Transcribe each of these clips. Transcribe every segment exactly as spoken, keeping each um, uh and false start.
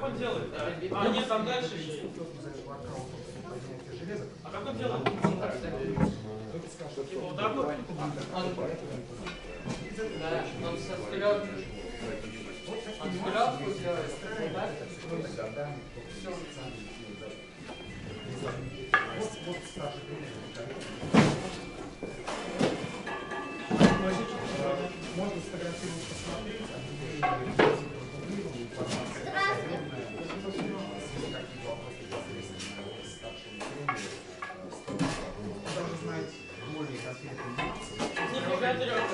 как он делает? А, а нет, там дальше еще. А как он делает? Типа вот так вот? Да, он со вперед. Он вперед делает. Вот старший можно сфотографировать, посмотреть, даже знать более конкретную информацию. Нифига трёха.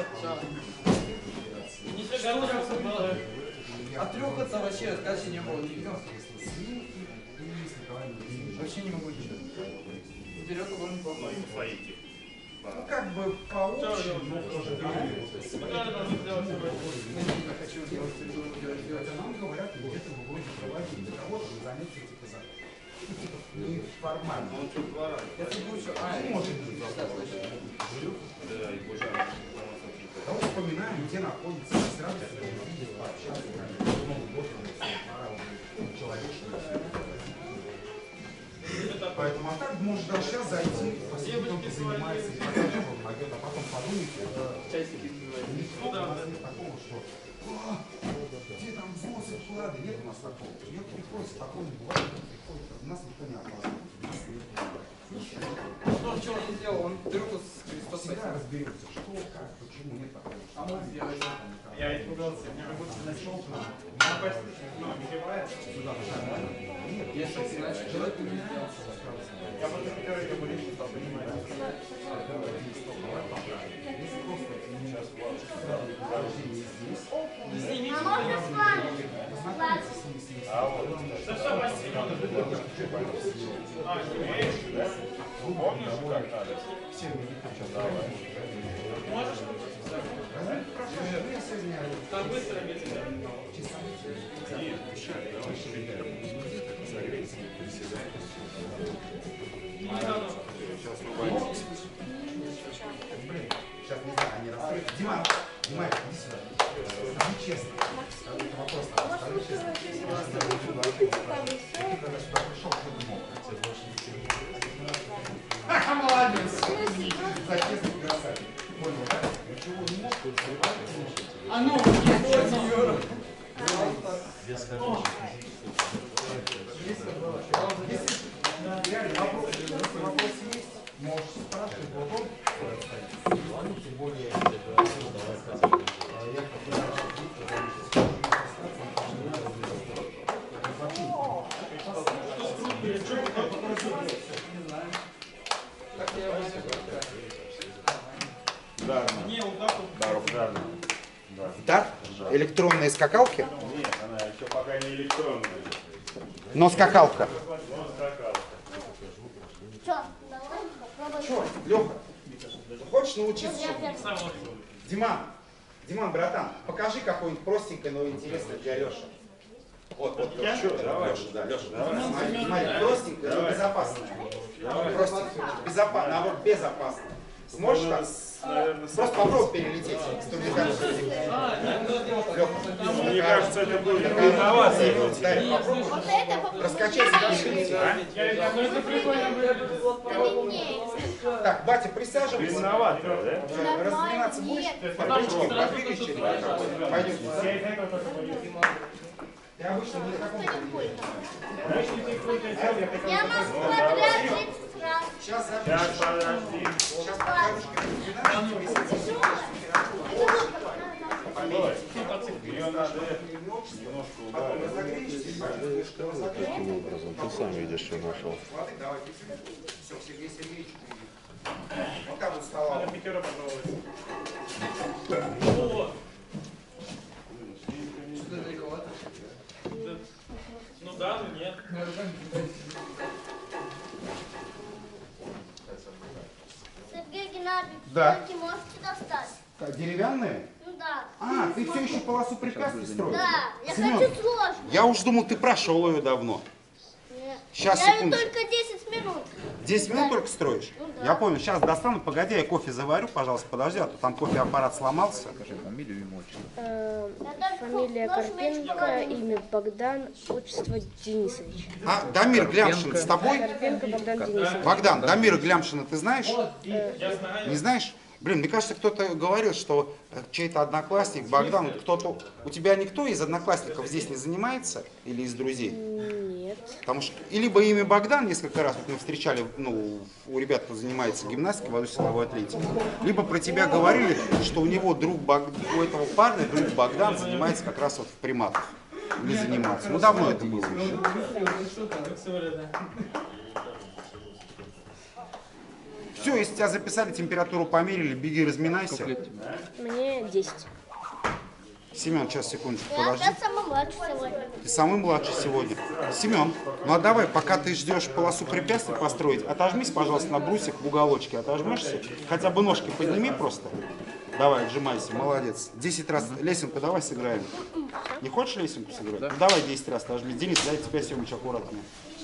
Нифига трёха было. А трех это вообще дальше не было. Вообще не могу ничего. Вперед его не плохой. Ну, как бы по общему, но тоже Что я должен сделать сегодня? я хочу делать, делать, делать, а нам говорят, где-то вы будете проводить для кого-то вы заметите типа за не формально. Это лучше. А, Может быть. Да вот вспоминаем, где находится, сразу пообщаться, Новый год, пора уже человечность. Поэтому, а так может даже сейчас зайти, посмотреть, он занимается, и потом он пойдет, а потом подумайте. часики Никто у нас нет такого, что где там взносы, вклады, нет у нас такого. Ее приходит спокойно, бывает, приходит, у нас никто не опаздывает. Что, что он не сделал? Он вдруг с Христос Всегда разберется, что, как, почему, нет такого. А он сделает. Я испугался, мне как будто нашел. Она почти, ну, не кивает. Если иначе человек не сделал. Я просто хотел ее болеть, чтобы понимать. А можно с вами? Да все, спасибо. А, умеешь, да? Помнишь, как надо? Можешь? Как быстро без тебя? Сейчас не знаю, они раскрыты. Дима, Дима, иди сюда. Скажи честно. Это вопрос. Скажи честно. Ты когда сюда пришел, что думал? Ха-ха, молодец. За честный красавец. Понял, да? Ничего не мог, тут А ну, не Юра. Если реально вопрос, если вопрос есть, можешь спрашивать, вот он, тем более, я как Да, не, вот так вот. Да, ударно. Да? Электронные скакалки? Нет, она еще пока не электронная. Но скакалка. Но скакалка. Что, давай попробуем. Че, Леха, хочешь научиться? Я первый. Диман, Диман, братан, покажи какое-нибудь простенькое, но интересное для Леши. Вот, вот, Леша, Давай. Леша, да, Леша. Смотри, смотри, простенькое, но безопасное. Простенькое, безопасно, наоборот, безопасно. Сможешь так? Наверное, Просто попробуй перелететь. сто метров. мне кажется, это будет инновация. Дай, попробуй. Вот это попробуем. Раскачайся, перелети. Подлиннее. Так, батя, присаживайся. Инноватор, да? Э, Разминаться будешь? Подвижки, подвигай через. Пойдем. Ты обычно не на каком Я могу подряд тридцать раз. Сейчас Сейчас, запишешь. подожди. Сейчас покажешь Стой. Ее надо немножко ударить. Таким образом, ты сам видишь, что нашел. Давай, все, Сергей Сергеевич. Вот так вот вставал. Пятеро понравилось. Что-то далековато. Ну да, ну нет. Сергей Геннадьевич, Да. стойки можете достать? Деревянные? Ну да. А, ты все еще полосу препятствий строишь? Да, я Семен, хочу сложно. я уж думал, ты прошел ее давно. Нет. Сейчас, Я секунду. только десять минут. десять минут только строишь? Ну Я понял, сейчас достану, погоди, я кофе заварю, пожалуйста, подожди, а то там кофе-аппарат сломался. Э, Фамилия Карпенко, имя Богдан, отчество Денисович. А, Дамир Глямшин с тобой? Карпенко Богдан Денисович. Богдан, Дамира Глямшина ты знаешь? Не знаешь? Блин, мне кажется, кто-то говорил, что чей-то одноклассник, Богдан, кто-то... У тебя никто из одноклассников здесь не занимается? Или из друзей? Нет. Потому что и либо имя Богдан, несколько раз вот мы встречали, ну, у ребят, кто занимается гимнастикой, воздушной силовой атлетикой, либо про тебя говорили, что у него друг Бог... у этого парня друг Богдан занимается как раз вот в приматах. Не занимался. Ну, давно это было еще. Все, если тебя записали, температуру померили, беги, разминайся. Мне десять. Семен, сейчас, секундочку, Я подожди. опять самый младший сегодня. Ты самый младший сегодня. Семен, ну а давай, пока ты ждешь полосу препятствий построить, отожмись, пожалуйста, на брусьях в уголочке. Отожмешься, хотя бы ножки подними просто. Давай, отжимайся, молодец. десять раз лесенку давай сыграем. Не хочешь лесенку сыграть? Ну, давай десять раз отожмись. Денис, дай тебя, Семыч, аккуратно.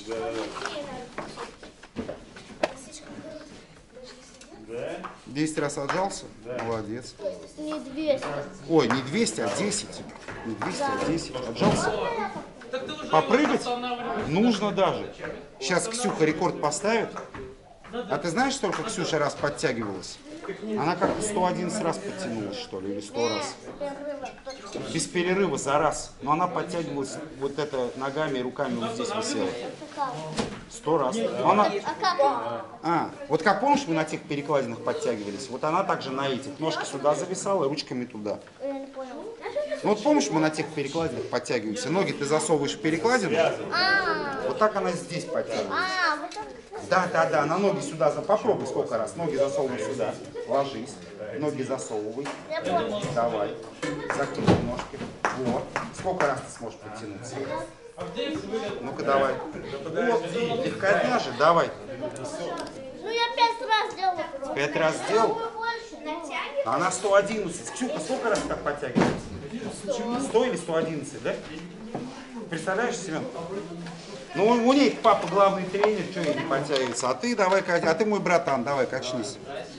десять раз отжался? Молодец. Не двести. Ой, не двести, а десять. Не двести, а десять. Отжался? Так ты уже Попрыгать? останавливаешь. Нужно даже. Сейчас Ксюха рекорд поставит. А ты знаешь, сколько Ксюша раз подтягивалась? Она как-то сто одиннадцать раз подтянулась, что ли, или сто раз. Без перерыва за раз. Но она подтягивалась вот это ногами и руками вот здесь висела. Сто раз. Но она... А как? А, вот как помнишь, мы на тех перекладинах подтягивались? Вот она также на этих. Ножки сюда зависала, ручками туда. Я не понял. Ну вот помнишь, мы на тех перекладинах подтягиваемся? Ноги ты засовываешь в перекладину, А, вот так она здесь подтягивается. а, вот так. Да, да, да, на ноги сюда, за- попробуй сколько раз. Ноги засовывай сюда, ложись, ноги засовывай. Я понял. Давай, закинь ножки. Вот. Сколько раз ты сможешь подтянуться? Ну-ка давай. Вот, легкотня же, давай. Ну я пять раз сделала. Пять раз сделал? Больше. Натягивай. Она сто одиннадцать. Ксюха, сколько раз так подтягивается? сто или сто одиннадцать, да? Представляешь, Семен? Ну, у у ней папа главный тренер, что ей не подтягивается. А ты давай, кать- а ты мой братан, давай, качнись.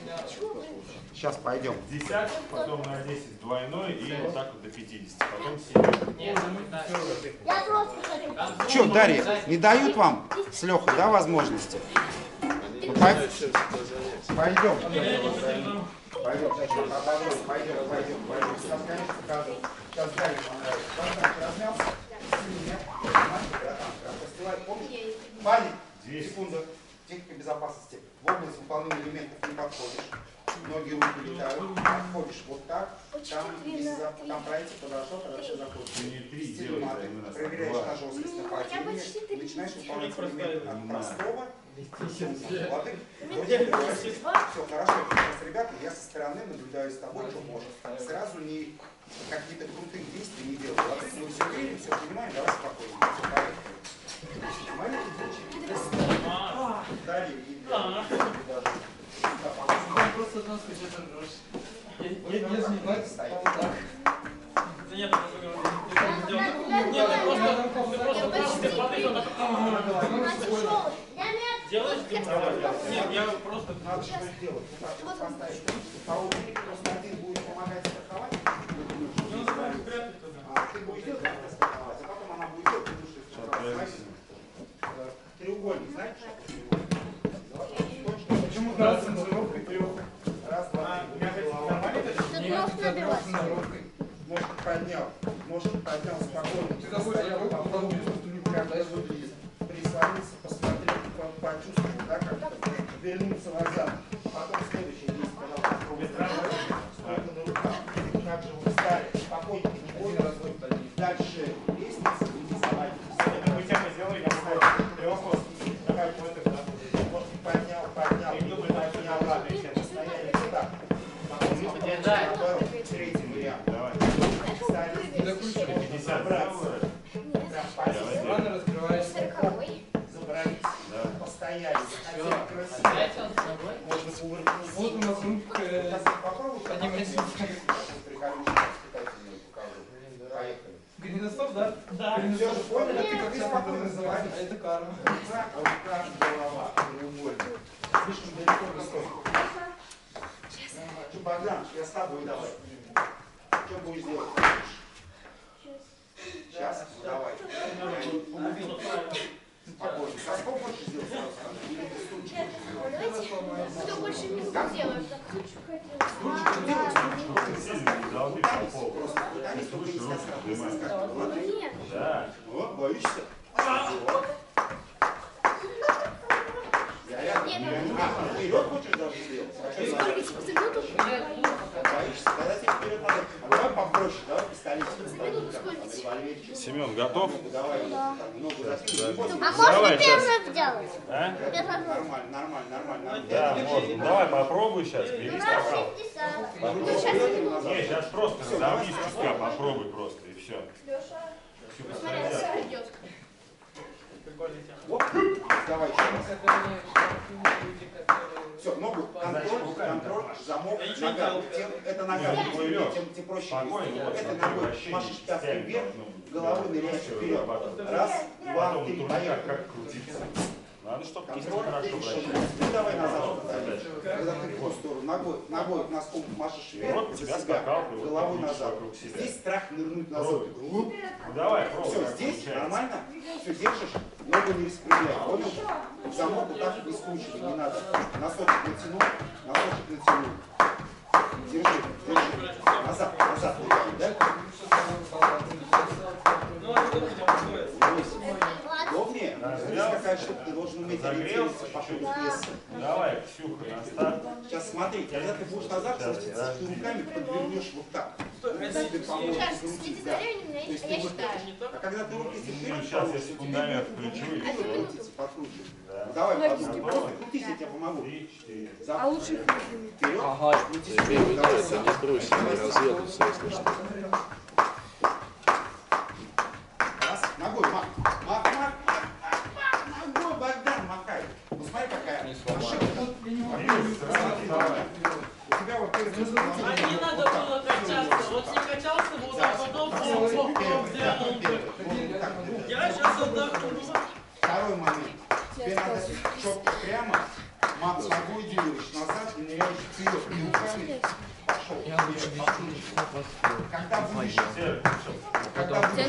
Сейчас пойдем. Десяток, потом на десять двойной и вот так вот до пятидесяти. Потом семь. Я просто хочу. Че, Дарья, не дают вам с Лехой, да, возможности? Ну, пой- Пойдем. Пойдем, пойдем, пойдем, пойдем. Сейчас, конечно, покажу. Сейчас Дарья понравится. Богдан, ты размялся? Нет? Нормально, братан? Постилай, помнишь? Паник, секунду. Техника безопасности. В область выполнения элементов не подходишь. Ноги, руки летают. Подходишь вот так. Там, если за- там пройти, подошел, тогда все заходит. Не три Стиль делай, маты. у нас Проверяешь два. на жесткость нападения. Начинаешь выполнять элементы от простого. Лады. Все хорошо. Сейчас, ребята, я со стороны наблюдаю с тобой, что можешь. Сразу не какие-то крутые действия не делать. Лады, мы все видим, все понимаем, давай спокойно. Все, поехали. Маленький ключик. Далее. И даже. Просто носку где-то ржешь. Я Я я же не знаю, стоит. Да нет, это не Нет, ты просто, ты просто, ты подойдешь, так, ага. Я не Делаешь демонстрацию? Нет, я просто... Надо что сделать. Вот так вот поставить. Второй просто один будет помогать страховать. Ну, надо спрятать туда. А ты будешь делать, как страховать, а потом она будет делать, ты будешь их страховать. Треугольник, знаешь, что такое треугольник? Почему раз цензуровкой трех? Раз, два, три. Тут нож набивать. Может, поднял. Может, поднял спокойно. Ты постоял, попробовал, как это выглядит. Прислонился, посмотрел, по- почувствовал, да, как это. Вернуться назад. Потом следующее есть, когда вы попробуете. Сколько на руках. Также вы встали. Спокойненько, не больно. Дальше лестница, не заводитесь. Это мы тему сделали, я знаю. Трехосный. Такая вот это. Вот поднял, поднял, поднял, ладно, стояли сюда. Потом наоборот, третий вариант. Давай. Встали здесь, можно забраться. Прям повесили, Рано раскрываешься. забрались, постояли, хотели красиво. Опять он с тобой? Можно кувыркнуться. Вот у нас рук, э, Сейчас попробуй, поднимайся. приколюсь, воспитательную покажу. Поехали. Голеностоп, да? Да. Все же поняли, Ты как ты себя спокойно называешь? называешь. А это карма. Рука, рука, голова, треугольник. Слишком далеко не стой. Богдан, я с тобой давай. Что будешь делать? Сейчас, давай. Спокойно. Соскок больше сделать сразу скажи? Или ты стульчик будешь делать? Что больше не сделаешь? Стульчик делай, стульчик. Сильно не долби по полу. Просто пытались, чтобы не соскакивать. Ладно? Нет. Да. Вот, боишься? Я рядом. А, вперед хочешь даже сделать? А что за боишься? Тогда тебе вперед надо. А давай попроще, давай пистолет. Револьверчик. Семен, готов? Давай, так, ногу закинь. А Давай, можно сейчас. первым сделать? А? Первым. Нормально, нормально, нормально. Да, можно. Давай попробуй сейчас. Бери скакал. Ну, сейчас я не назад. Не, сейчас просто разомни с песка, попробуй просто и все. Давай, все, ногу, контроль, контроль, замок, нога. Тем, это нога, тем, тем, тем проще. Спокойно, вот, Это смотри, ногой, вращение машешь пяткой частями вверх, должно быть. головой ныряешь вперед. Раз, два, Потом три, турник поехали. как крутиться. Надо, чтобы кисть Контроль, хорошо ты вращалась. решил. Ну, давай назад. Когда ты в ту сторону, ногой, ногой носком машешь вверх, Вот у за тебя себя, скакалка, вот головой видишь назад. вокруг себя. Здесь страх нырнуть назад. Ну, давай, пробуй. Все, как здесь получается. нормально, все держишь, ногу не распрямляй, понял? Замок вот так не скручивай, не надо. Носочек натянул, носочек натянул. Держи, держи. Назад, назад, да? Ну, а что будем устроиться? Удобнее? Здесь какая штука, ты должен уметь ориентироваться по ходу пьесы. Давай, Ксюха, на старт. Сейчас смотри, когда ты будешь назад крутиться, ты руками подвернешь вот так. Это тебе поможет крутить, да. То есть ты вот так. А когда ты руки вперед, Сейчас я секундомер включу и все. крутиться, подкручивай. Да. Давай, подумай, просто крутись, я тебе помогу. Три, четыре. А лучше вперед, крутись. Я имею в виду, это не бросили, не разъедутся, если что. Раз, ногой, мах, мах, мах, мах, мах, ногой, Богдан, махай. Ну смотри, какая машина. У тебя вот перед А не надо было качаться. Вот не качался, вот так потом хоп-хоп сделал бы. Я сейчас отдохну. Второй момент. Тебе надо четко прямо, мах с ногой делаешь назад и ныряешь вперед. И руками пошел. Когда будешь, когда будешь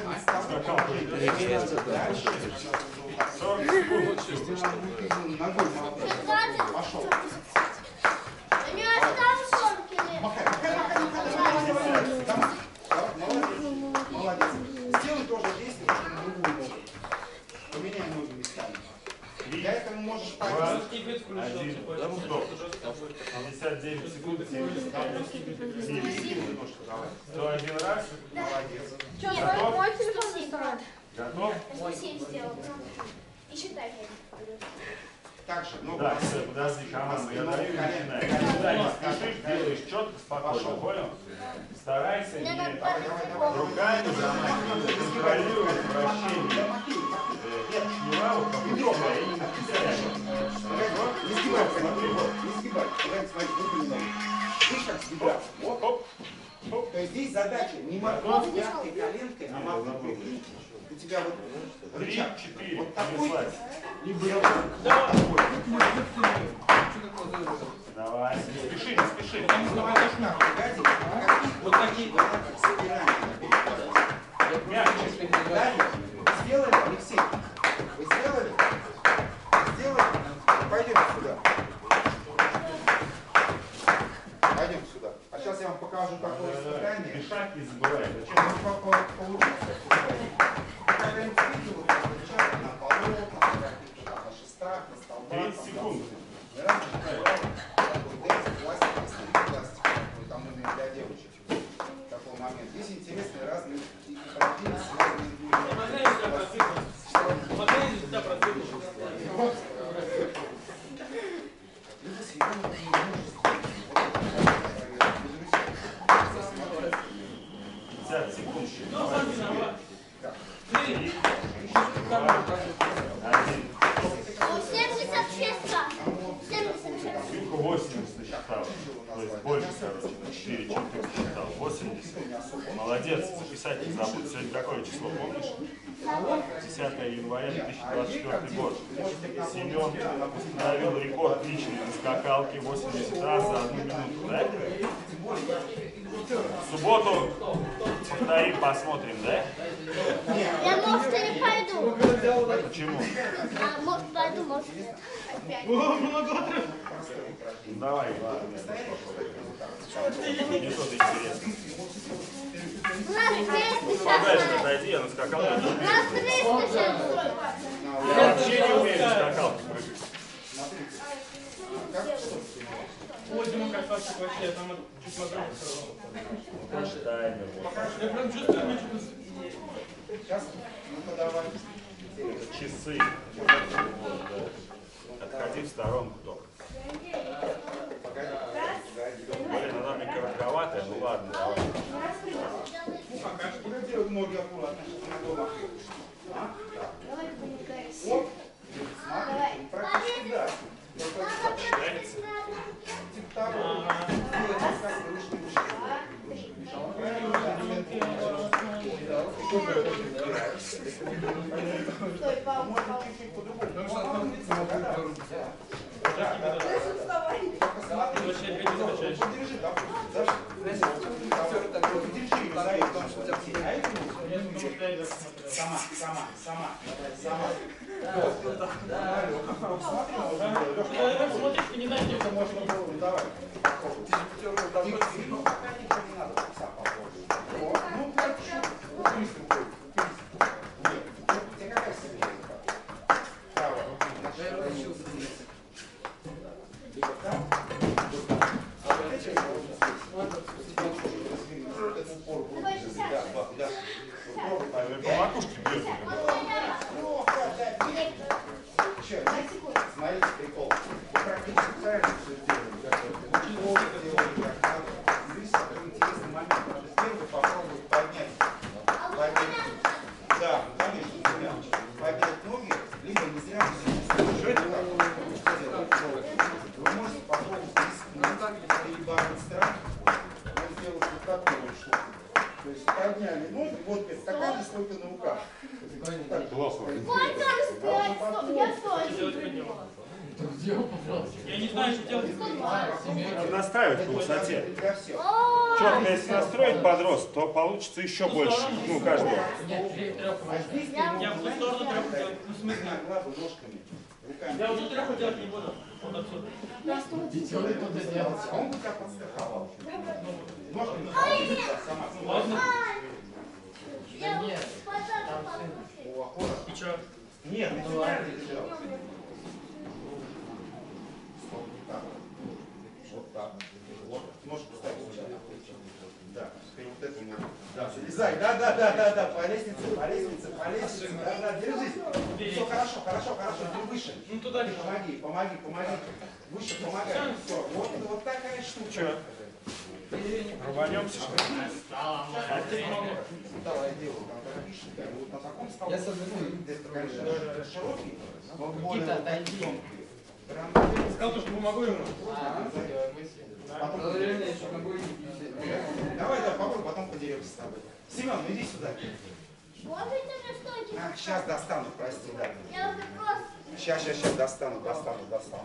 дальше, сорок секунд. ногой махай. Пошел. У меня осталось сорок или... Махай, махай, махай, махай, махай. Давай. Молодец. Молодец. Сделай тоже действие, только на другую ногу. Поменяй ноги местами. Для этого можешь Два, пойти. один, стоп. пятьдесят девять секунд, семьдесят секунд. сто один раз. Молодец. Готов? Мой телефон доставай. Готов? семь сделал. И считай. Так же, ногу. Да, все, подожди, команду я даю и начинаю. Никуда не спешишь, делаешь четко, спокойно, понял? Старайся не руками замахивать, контролировать вращение шнура у кого-то и не написать. Не сгибай, смотри, вот, не сгибай. Давай, смотри, выпрями ноги. Видишь, как сгибаться? Вот. Хоп, хоп. То есть здесь задача не махнуть пяткой, коленкой, а махнуть рукой. У тебя вот Три, рычаг. четыре, Вот такой, понеслась. либо такой. Давай, не спеши, не спеши. Вот такие вот так собираем. Мягче. Далее. Сделали, Алексей? Вы сделали? Сделали? Пойдем сюда. Пойдем сюда. А сейчас я вам покажу такое испытание. Дышать не забывай. Зачем? Ну, по- по- получится. Когда-нибудь видел, как лежат на полу, на каких-то там, на шестах, на столбах. тридцать секунд. Раз, такой дэнс, пластик, пластик, такой, там именно для девочек. Такой момент. Здесь интересные разные и профессии, разные Смотри, у тебя просыпалось. Смотри, у тебя просыпалось. Вот. Люди съедают преимущество. пятьдесят секунд. Ну, смотри, давай. Три. Один. семьдесят шесть раз. семьдесят шесть. Ксюха восемьдесят насчитала. То есть больше, короче, на четыре, чем ты насчитал. восемьдесят. Молодец, записать не забудь. Сегодня какое число, помнишь? десятое января две тысячи двадцать четвёртый год. Семен установил рекорд личный на скакалке восемьдесят раз за одну минуту, да? В субботу повторим, посмотрим, да? Я, может, и не пойду. Почему? А, может, пойду, может, опять. Ну, давай, ладно. Мне что-то интересно. У нас триста Подальше сейчас. отойди, я на скакалке. У нас триста сейчас будет. Я вообще не умею на скакалке прыгать. Ой, Дима, как вообще, вообще, я там вот чуть смотрю. Таймер. Я прям чувствую, мне что-то... Сейчас, ну-ка давай. Это часы. Вот, да. Отходи в сторонку только. Блин, она мне коротковатая, ну ладно, давай. Делай ноги аккуратно, чтобы на дома. Вот. Смотри, практически да. Только Считается? типа того. Как выше, можно чуть-чуть по-другому. Вообще, опять не закачаешь. Держи, да, даже. Держи, да, и там что-то. А это Я думал, что я смотрел. сама, сама, сама, сама. Давай смотришь, ты не найдешь. Это можно было, ну давай. Не надо, сам попробуй. Вот, ну, так, упрись рукой, упрись. Нет, у тебя какая сильная? Правая, значит, либо там, либо там. А вот эти вот эту упор будет. Да, да, да. Попробуй, По макушке бьет. Еще, смотрите, прикол. Вы практически правильно все сделали. Очень плохо сделали, как надо. Здесь такой интересный момент. Надо первый попробовать поднять. Поднять. Да, конечно, не зря. Поднять ноги, либо не зря. Вы можете попробовать рискнуть, либо страх. Мы сделали вот такую штуку. То есть подняли ноги, вот это такая же, сколько на руках. Плохо. Вот там стоять, я стою. Я не знаю, что делать. Надо настраивать по высоте. Для всех. Четко, если настроить под рост, то получится еще больше. Ну, каждого. А здесь ты Я можешь, в ту сторону знаешь, трех делать. Ну, в смысле? на глазу ножками, руками. Я уже трех делать не буду. Вот отсюда. А он бы тебя подстраховал. Ножками подстраховал сама. Ладно. Я подарок получил. О, охота. И что? Нет, ты неправильно держал. Стоп, не так. Вот так. Вот. Ножку ставь сюда. Да, теперь вот эту ножку. Да, все, лезай. Да, да, да, да, да, по лестнице, по лестнице, по лестнице. Да, да, держись. Все, хорошо, хорошо, хорошо, ты выше. Ну, туда Ты не помоги, помоги, помоги. Выше, помогай. Все, вот, вот такая штука. Че? Рванемся, что ли? Давай, делай. Там видишь, вот на таком столе. Я это, конечно, широкий, но более тонкий. Прям сказал, что помогу ему. потом поделимся. Давай, давай, попробуй, потом поделимся с тобой. Семен, ну иди сюда. Можете мне стойки? А, сейчас достану, прости, да. Я уже просто... Сейчас, сейчас, сейчас достану, достану, достану.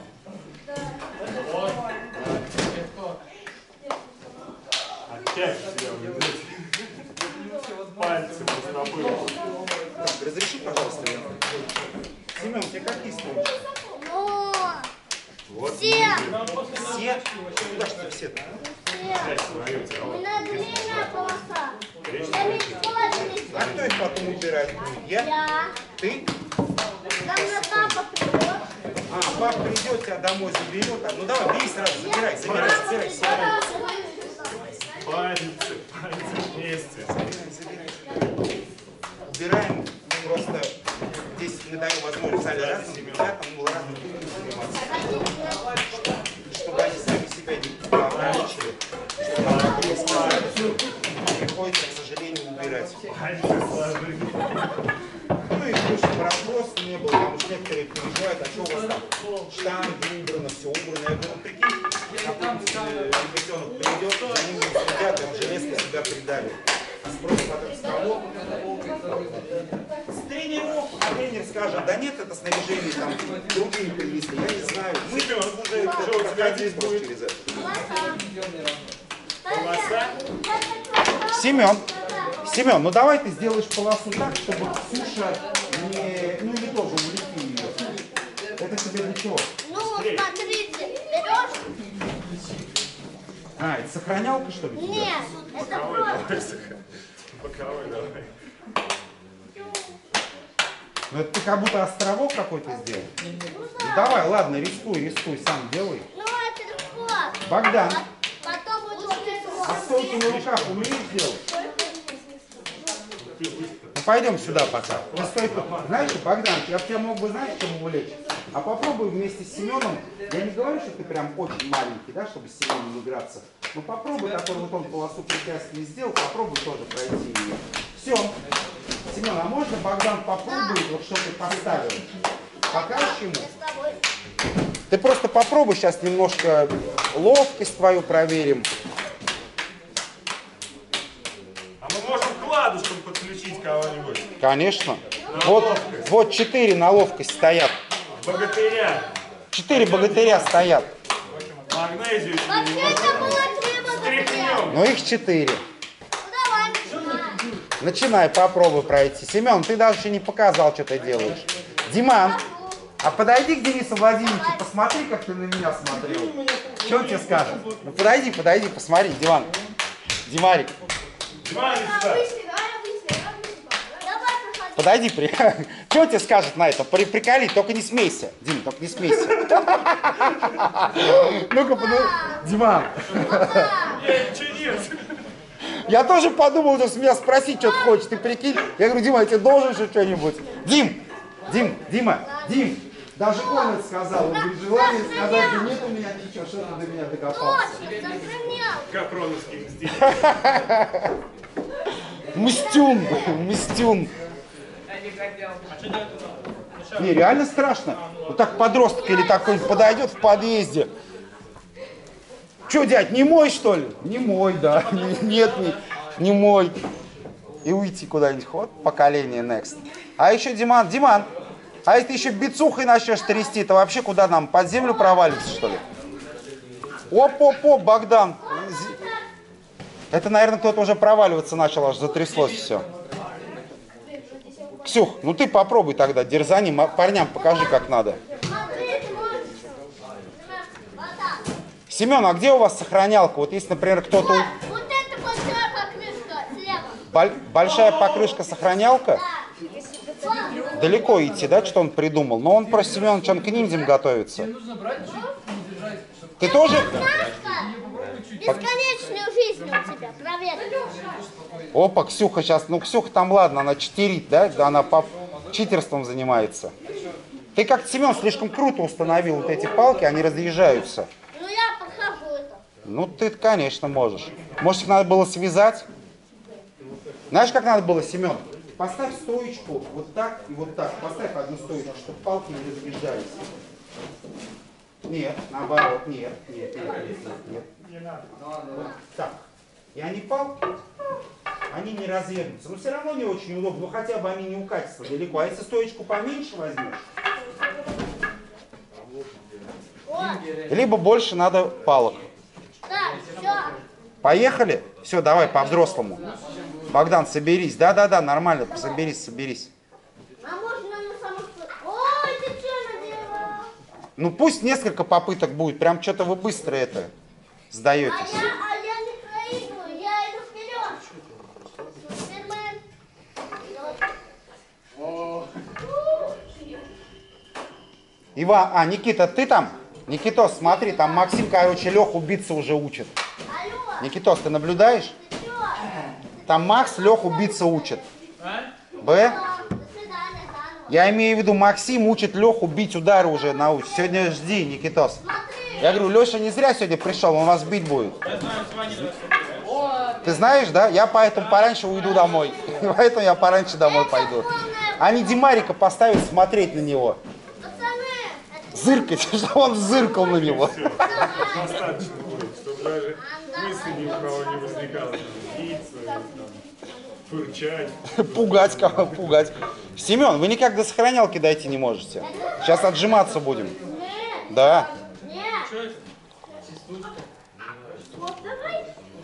Опять себя увидеть. Пальцы просто забыл. Так, разреши, пожалуйста, я. Семен, у тебя какие стульчики? Ну, Вот. все, Все? Куда что все? все. Опять свою У делал. меня длинная полоса. Речь Я не А кто их потом убирать будет? Я? Я. Ты? Там на папа придет. А, папа придет, тебя домой заберет. А, ну давай, бери сразу, забирай, забирай, Папа забирай, придет. забирай. Пальцы, пальцы вместе. Убираем просто. Здесь мы даем возможность сами разным ребятам, ну, разным людям заниматься. Чтобы они сами себя не ограничили. Чтобы они приходится, к сожалению, убирать. Пальцы сложили. Ну и чтобы разброс не было, потому что некоторые приезжают, а что у вас там? Штанги убрано, все убрано. Я говорю, прикинь, допустим, ребятенок придет, за ним не следят, он железко себя придавит. сбросит от островов. С тренеров, а тренер скажет, да нет, это снаряжение там другие привезли, я не знаю. Мы уже проходили просто через это. Полоса? Семен, Семен, ну давай ты сделаешь полосу так, чтобы Ксюша не, ну или тоже увлеки ее. Это тебе для чего? Ну, смотрите, берешь? А, это сохранялка, что ли? у тебя? Нет, это просто. Боковой давай. Ну это ты как будто островок какой-то сделал. Ну давай, ладно, рискуй, рискуй, сам делай. Ну, это легко. Богдан, Потом будет вот а стойку на руках умеешь делать? Ну пойдем сюда пока. Ты стойку. Знаешь, Богдан, я бы тебя мог бы, знаешь, чем увлечь? А попробуй вместе с Семеном, я не говорю, что ты прям очень маленький, да, чтобы с Семеном не играться. Но попробуй, который вот он полосу препятствий сделал, попробуй тоже пройти ее. Все. Семен, а можно Богдан попробует, вот что ты поставил? Покажешь ему? с тобой. Ты просто попробуй сейчас немножко ловкость твою проверим. А мы можем кладушком подключить кого-нибудь. Конечно. Вот, вот четыре на ловкость стоят. Богатыря. Четыре богатыря стоят. Магнезию тебе Вообще не это можно. было три богатыря. Стряхнем. Ну их четыре. Ну давай, начинай. Начинай, попробуй пройти. Семен, ты даже еще не показал, что ты делаешь. Диман, а подойди к Денису Владимировичу, посмотри, как ты на меня смотрел. Что он тебе скажет? Ну подойди, подойди, посмотри, Диман. Димарик, Диман, иди сюда. Обычный, давай обычный, давай обычный. Давай, проходи. подойди. При... Что он тебе скажет на это? При... Приколи, только не смейся. Дим, только не смейся. Ну-ка, подойди. Диман. Я ничего нет. Я тоже подумал, что с меня спросить, что ты хочешь. Ты прикинь. Я говорю, Дима, я тебе должен же что-нибудь. Дим, Дим, Дима, Дим. Даже Конрад сказал, он говорит, желание сказать, да нет у меня ничего, что ты до меня докопался. Точно, сохранял. Капроновский мститель. Мстюн, мстюн. Не, реально страшно. Вот так подросток или такой подойдет в подъезде. Че, дядь, не мой, что ли? Не мой, да. Нет, не, не мой. И уйти куда-нибудь. Вот поколение next. А еще Диман, Диман, а если ты еще бицухой начнешь трясти, то вообще куда нам? Под землю провалится, что ли? Оп-оп-оп, Богдан. Это, наверное, кто-то уже проваливаться начал, аж затряслось все. Ксюх, ну ты попробуй тогда, дерзани, парням покажи, как надо. Смотри, ты можешь. Вот так. Семен, а где у вас сохранялка? Вот если, например, кто-то... Вот, вот это большая покрышка слева. Боль- большая покрышка сохранялка? Да. Далеко идти, да, что он придумал? Но он просто, Семенович, он к ниндзям готовится. Ты тоже? Бесконечную жизнь у тебя, проверь. Опа, Ксюха сейчас, ну Ксюха там ладно, она читерит, да, да, она по читерством занимается. Ты как-то, Семен, слишком круто установил вот эти палки, они разъезжаются. Ну я покажу это. Ну ты, конечно, можешь. Может, их надо было связать? Знаешь, как надо было, Семен? Поставь стоечку вот так и вот так. Поставь одну стоечку, чтобы палки не разъезжались. Нет, наоборот, нет, нет, нет, нет, нет. Не надо. Вот так. И они палки, они не разъедутся. Но все равно не очень удобно, но хотя бы они не укатятся далеко. А если стоечку поменьше возьмешь, Вот. либо больше надо палок. Так, все. Поехали? Все, давай по-взрослому. Богдан, соберись. Да-да-да, нормально, соберись, соберись. А можно на самом... Ой, ты что наделала? Ну пусть несколько попыток будет, прям что-то вы быстро это А сдаетесь. я, а я не проигрываю, я иду вперед. Супермен. Иван, а, Никита, ты там? Никитос, смотри, там Максим, короче, Леху биться уже учит. Алло, Никитос, ты наблюдаешь? ты что? Там Макс Леху биться учит. Б? До свидания, заново. Я имею в виду, Максим учит Леху бить удары уже научит. Сегодня жди, Никитос. Смотри. Я говорю, Леша не зря сегодня пришел, он вас бить будет. Я знаю, с вами не Ты знаешь, да? Я поэтому пораньше уйду домой. Поэтому я пораньше домой пойду. Они Димарика поставят смотреть на него. Пацаны, это Зыркать, чтобы он зыркал на него. Достаточно будет, чтобы даже мысли ни у кого не возникало. Биться, там. Фырчать. Пугать кого, пугать. Семен, вы никак до сохранялки дойти не можете. Сейчас отжиматься будем. Да. Что это? Вот давай.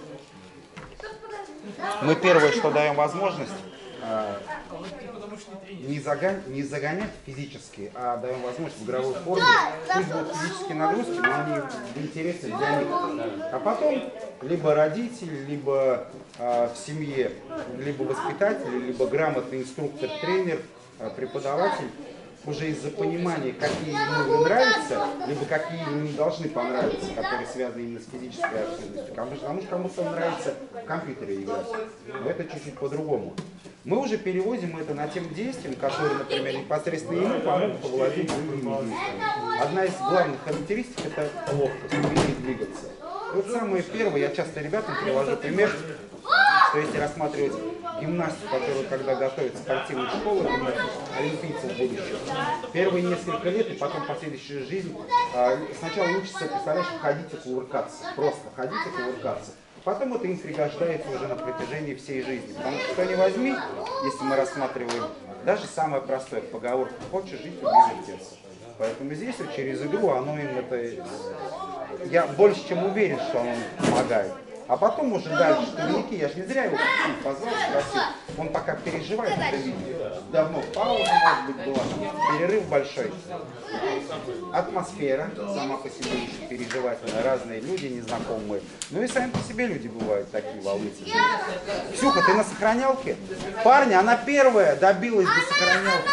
Мы первое, что даем возможность, э, не, загон, не загонять физически, а даем возможность в игровой форме. Пусть будут физические нагрузки, но они в интересе для них. А потом либо родитель, либо э, в семье, либо воспитатель, либо грамотный инструктор, тренер, э, преподаватель, уже из-за понимания, какие ему нравятся, либо какие ему не должны понравиться, которые связаны именно с физической активностью. Потому что кому-то нравится в компьютере играть. Но это чуть-чуть по-другому. Мы уже переводим это на тем действиям, которые, например, непосредственно ему помогут овладеть другими действиями. Одна из главных характеристик – это ловкость, умение двигаться. Вот самое первое, я часто ребятам привожу пример, что если рассматривать гимнастику, которую когда готовят спортивные школы, олимпийцев будущих, первые несколько лет и потом последующую жизнь, сначала учатся, представляешь, ходить и кувыркаться, просто ходить и кувыркаться. Потом это им пригождается уже на протяжении всей жизни. Потому что что ни возьми, если мы рассматриваем даже самое простое, поговорка «хочешь жить, умей вертеться». Поэтому здесь вот через игру оно им это... Я больше чем уверен, что оно помогает. А потом уже дальше турники, я же не зря его позвал, спросил. Он пока переживает это видео. Давно пауза, может быть, была, перерыв большой. Атмосфера сама по себе еще переживательная, разные люди незнакомые. Ну и сами по себе люди бывают такие волнительные. Ксюха, ты на сохранялке? Парни, она первая добилась до сохранялки.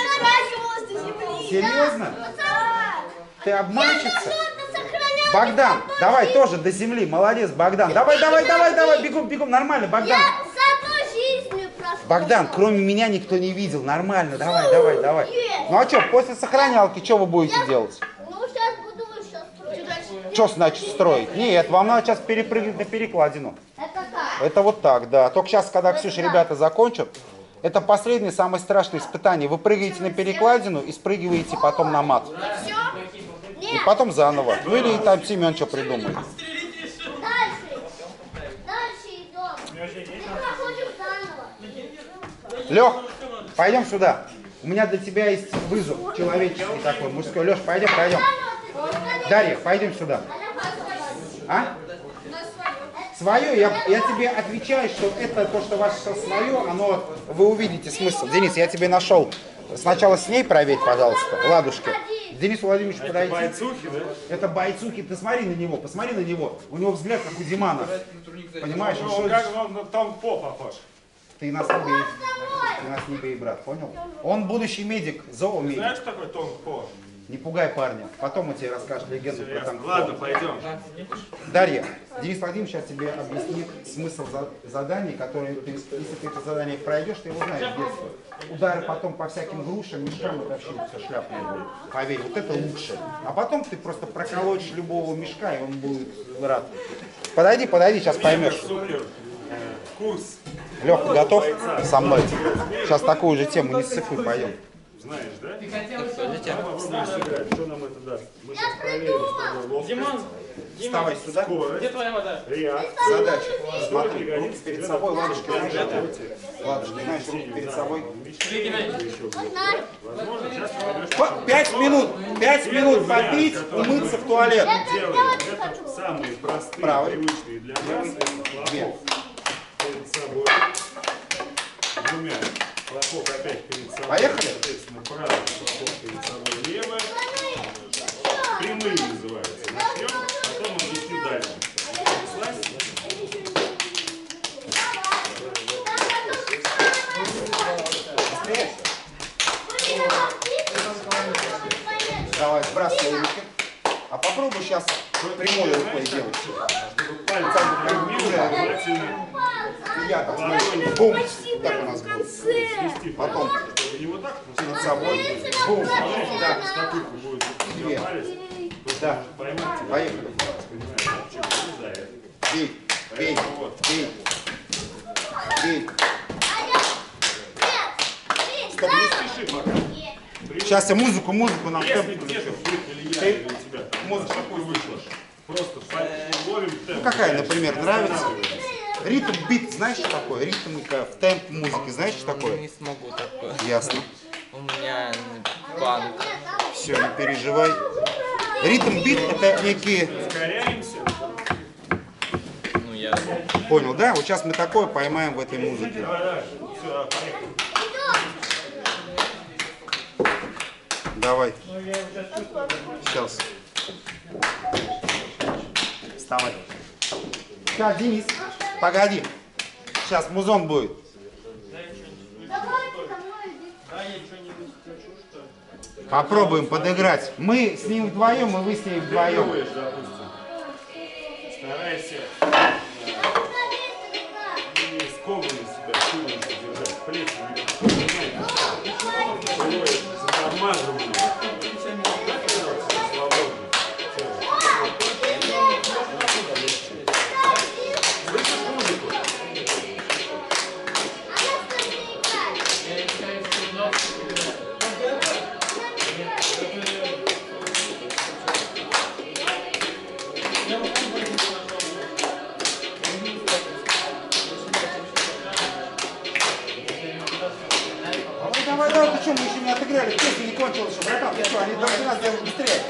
Серьезно? Ты обманщица? Богдан, давай тоже до земли, молодец, Богдан. Давай, давай, давай, давай, бегом, бегом, нормально, Богдан. Я с одной жизнью просто. Богдан, кроме меня никто не видел, нормально, давай, давай, давай. Ну а что, после сохранялки, что вы будете делать? Ну сейчас буду сейчас строить. Что значит строить? Нет, вам надо сейчас перепрыгнуть на перекладину. Это как? Это вот так, да. Только сейчас, когда, Ксюша, ребята закончат, это последнее, самое страшное испытание. Вы прыгаете на перекладину и спрыгиваете потом на мат. Все? И потом заново. Ну или там Семен что придумает. Дальше. Дальше идем. Мы проходим заново. Лех, пойдем сюда. У меня для тебя есть вызов человеческий такой, мужской. Леш, пойдем, пойдем. Дарья, пойдем сюда. А? Свое, я, я тебе отвечаю, что это то, что ваше свое, оно, вы увидите смысл. Денис, я тебе нашел. Сначала с ней проверь, пожалуйста, ладушки. Денис Владимирович, подойди. Бойцухи, да? Это бойцухи, ты смотри на него, посмотри на него. У него взгляд, как у Димана. Понимаешь? Ну, что... как он на Тонг-По похож. Ты нас не бей. Ты нас не бей, брат, понял? Он будущий медик, зоомедик. Знаешь, что такое Тонг-По? Не пугай парня. Потом он тебе расскажет легенду про Тонг-По. Ладно, пойдем. Дарья, Денис Владимирович сейчас тебе объяснит смысл заданий, которые, ты, если ты это задание пройдешь, ты его знаешь в детстве. Удары потом по всяким грушам, мешкам, это вообще все шляпное будет. Поверь, вот это лучше. А потом ты просто проколочь любого мешка, и он будет рад. Подойди, подойди, сейчас поймешь. Супер. Э, Курс. Леха, готов со мной? Сейчас такую же тему, не сцифуй, пойдем. Знаешь, да? Попробуем сыграть. Что нам это даст? Мы сейчас проверим с тобой ловкость, Диман, Вставай сюда. где скорость, твоя вода? реакцию. Задача. Что Смотри, пригодится руки перед тебе собой, на ладошки знаешь, работе. это? Ладошки знаешь, руки перед собой. Возможно, сейчас ты пойдешь По- Пять минут, пять минут попить, умыться в туалет. делаем. Это самые простые, Правый. привычные для нас. Это Две. хлопок перед собой. Двумя. Хлопок опять перед собой. Поехали? Соответственно, правый хлопок перед собой. Левый. Прямые называются. Начнем, потом объясню дальше. Слазь. Давай, сбрасывай руки. А попробуй сейчас прямой рукой делать. Чтобы пальцем прямые, желательно Я так смотрю. Бум. Так у нас будет. свести Потом чтобы не вот так, но перед собой. Бум. Да. стопырку будет Две. палец. Да. Поймать тебя. Поехали. Понимаешь, вообще, что за это? Бей. Бей. Бей. Бей. Стоп, не спеши пока. Сейчас я музыку, музыку нам Если темп где-то включу. вдруг влияет для тебя, Музыка какой вышла, просто по- ловим темп. Ну какая, например, нравится? Ритм, бит, знаешь, что такое? Ритмика в темп музыки, знаешь, что такое? Не смогу такое. Ясно. У меня банк. Все, не переживай. Ритм, бит это некие... Ускоряемся. Ну, я... Понял, да? Вот сейчас мы такое поймаем в этой музыке. Все, поехали. Давай. Сейчас. Вставай. Сейчас, Денис, погоди. Сейчас музон будет. Попробуем подыграть. Мы с ним вдвоем, и вы с ней вдвоем. Старайся не скованно себя, силой держать. Плечи не поднимай. Затормаживай. Свободно. Слышишь музыку? Давай, давай, давай, ты что, мы еще не отыграли, песня не кончилась еще, братан, ты что, они должны нас делать быстрее.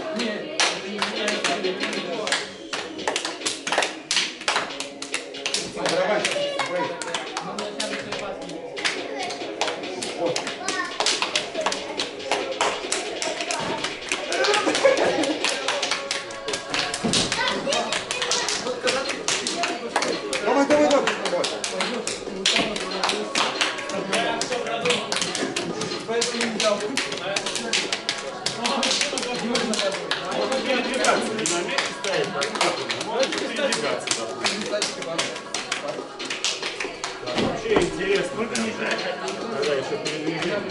Барабанщик, смотри. Вот. Давай, давай, давай. Можно передвигаться, не на месте стоять, можно передвигаться, допустим. Вообще интересно, когда еще передвижение.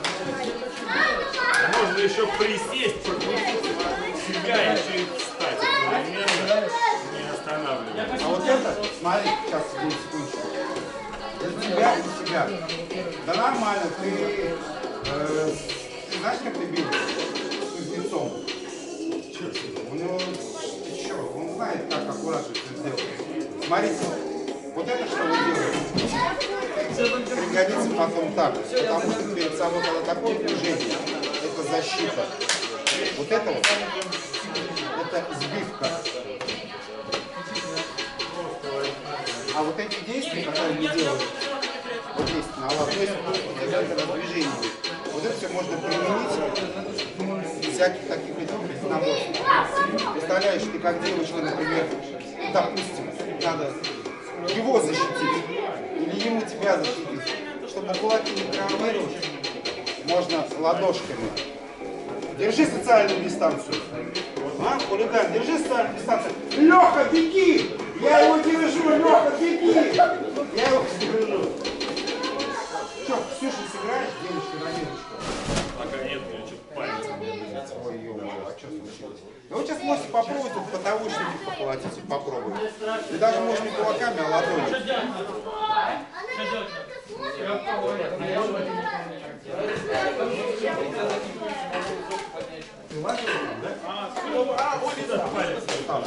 Можно еще присесть, прокрутить себя и еще и встать одновременно, не останавливаясь. А вот это, смотри, сейчас, секундочку. Для тебя, для себя. Да нормально, ты, э, ты знаешь, как ты бил с кузнецом? У него, ты что, он знает, как аккуратно все сделать. Смотрите, вот это что вы делаете? Пригодится потом так, потому что перед собой, когда такое движение, это защита. Вот это вот, это сбивка. А вот эти действия, которые мы делаем, вот здесь, на лад, то есть это движение, вот это все можно применить всяких таких наборов. Представляешь, ты как девочка, например, допустим, надо его защитить, или ему тебя защитить, чтобы кулаки не травмировать, можно ладошками. Держи социальную дистанцию. А, хулиган, держи социальную дистанцию. Леха, беги! Я его держу, Леха, беги! Я его держу. Что, Ксюша, сыграешь, девочка на девочку? Пока нет, я что-то палец у меня лежит. Ой, ё-моё, а что случилось? Ну, вы сейчас можете попробовать вот потовочники поколотить, попробовать. Ты даже можешь не кулаками, а ладонью. Ты лазил там, да? А, вот этот палец.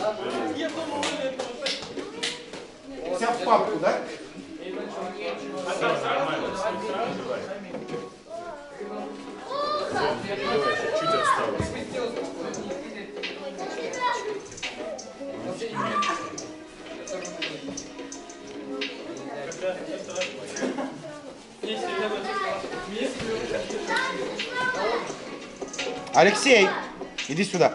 Вся в папку, да? Все нормально, сразу давай. Давай, еще чуть осталось. Алексей, иди сюда.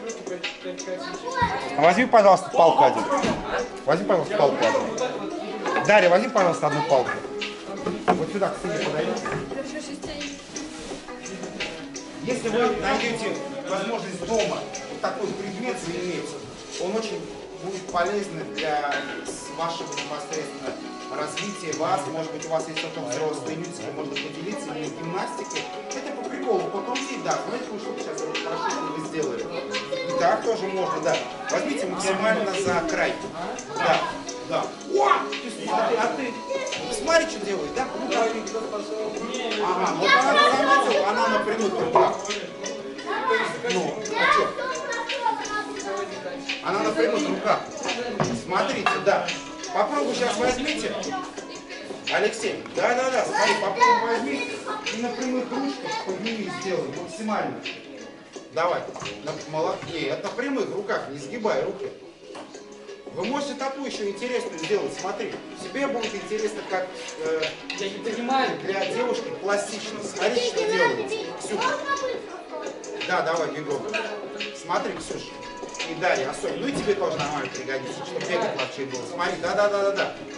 Возьми, пожалуйста, палку один. Возьми, пожалуйста, палку один. Дарья, возьми, пожалуйста, одну палку. Вот сюда, к стене подойдите. Если вы найдете возможность дома вот такой предмет заиметь, он очень будет полезный для вашего непосредственно развития вас. Может быть, у вас есть что-то взрослые люди, можно поделиться именно гимнастикой. Это по приколу, покрутить, да. Смотрите, вы что сейчас хорошо, что вы сделали. И так тоже можно, да. Возьмите максимально за край. Да, да. О! А ты, а ты, смотри, что делает, да? Ага, вот она заметила, она напрямую только. Ну, а что? Она напрямую в руках. Смотрите, да. Попробуй сейчас возьмите. Алексей, да-да-да, смотри, попробуй возьми и на прямых ручках подними, сделай максимально. Давай, на, молод... Нет, на прямых руках, не сгибай руки. Вы можете такую еще интересную сделать, смотри. Тебе будет интересно, как э, Я не понимаю. для девушки пластично. Смотри, что делается. Ксюша. Да, давай, бегом. Смотри, Ксюша. И Дарья, особенно. Ну и тебе тоже нормально пригодится, чтобы бегать вообще было. Смотри, да-да-да-да-да.